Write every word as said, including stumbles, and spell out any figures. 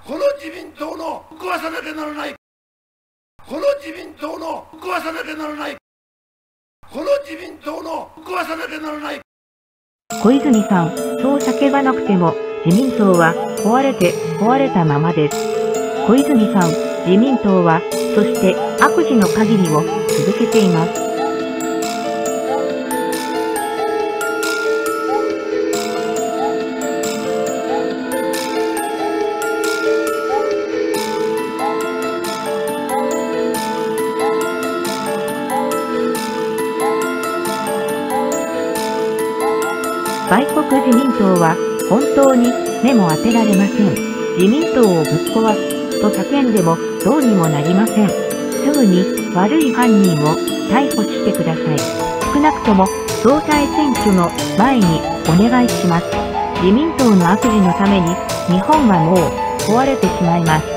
この自民党の壊さなきゃならない。この自民党の壊さなきゃならない。この自民党の壊さなきゃならない。 小泉さん、そう叫ばなくても、自民党は壊れて壊れたままです。小泉さん、自民党は、そして悪事の限りを続けています。売国自民党は本当に目も当てられません。自民党をぶっ壊すと叫んでもどうにもなりません。すぐに悪い犯人を逮捕してください。少なくとも総裁選挙の前にお願いします。自民党の悪事のために日本はもう壊れてしまいます。